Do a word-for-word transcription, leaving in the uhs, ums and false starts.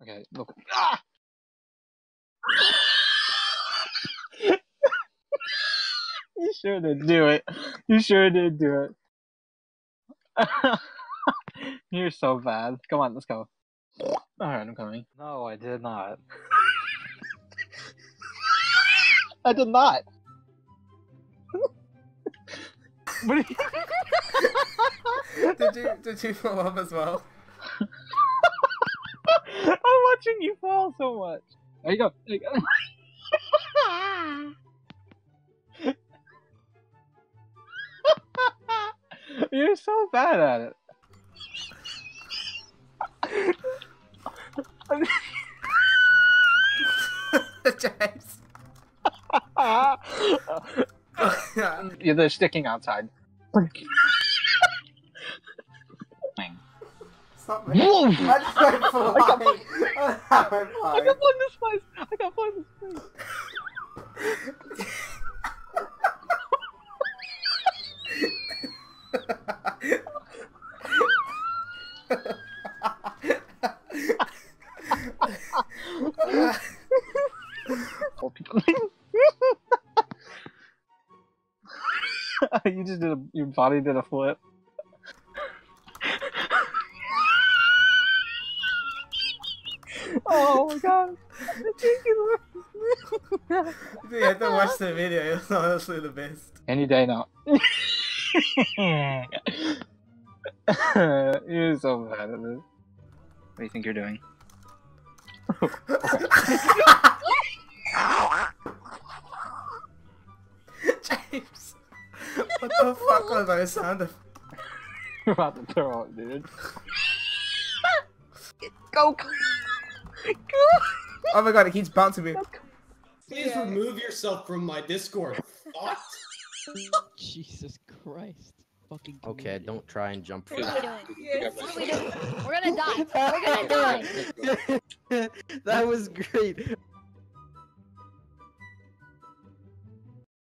Okay, look. Ah! You sure did do it. You sure did do it. You're so bad. Come on, let's go. Alright, I'm coming. No, I did not. I did not. What did you... did you did you fall off as well? I'm watching you fall so much. There you go. There you go. You're so bad at it. James. Yeah, they're sticking outside. Stop me. I just went flying. I got flying. I got flung this place. I got flung this place. You just did a, your body did a flip. Oh my god. You have to watch the video, it's honestly the best. Any day now. You're so bad at this. What do you think you're doing? James! What the fuck was those sound effects? You're about to throw up, dude. Go! Go! Oh my god, it keeps bouncing me. Please yeah. remove yourself from my Discord. What? Jesus Christ. Fucking okay, don't try and jump for What that. are we doing? Yes. What are we doing? We're gonna die. We're gonna die. That was great.